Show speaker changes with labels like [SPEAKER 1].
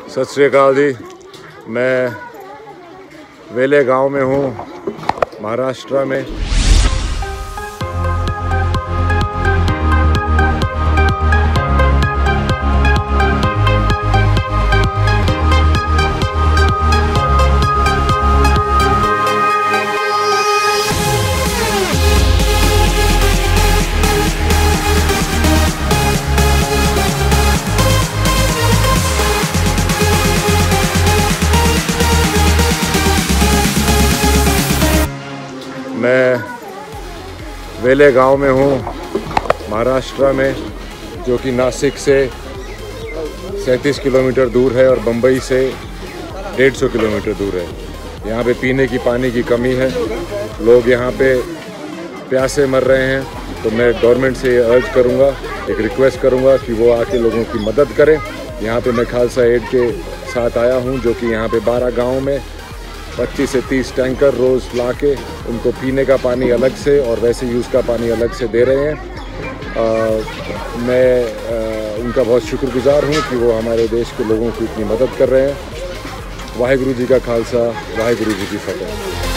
[SPEAKER 1] सत श्री अकाल जी। मैं वेले गांव में हूँ, महाराष्ट्र में। मैं वेले गांव में हूँ, महाराष्ट्र में, जो कि नासिक से 37 किलोमीटर दूर है और बम्बई से 150 किलोमीटर दूर है। यहाँ पे पीने की पानी की कमी है, लोग यहाँ पे प्यासे मर रहे हैं। तो मैं गवर्नमेंट से अर्ज करूँगा, एक रिक्वेस्ट करूँगा कि वो आके लोगों की मदद करें। यहाँ पे मैं खालसा एड के साथ आया हूँ, जो कि यहाँ पे 12 गाँव में 25 से 30 टैंकर रोज़ ला के उनको पीने का पानी अलग से और वैसे यूज़ का पानी अलग से दे रहे हैं। मैं उनका बहुत शुक्रगुजार हूँ कि वो हमारे देश के लोगों की इतनी मदद कर रहे हैं। वाहेगुरु जी का खालसा, वाहेगुरु जी की फतेह।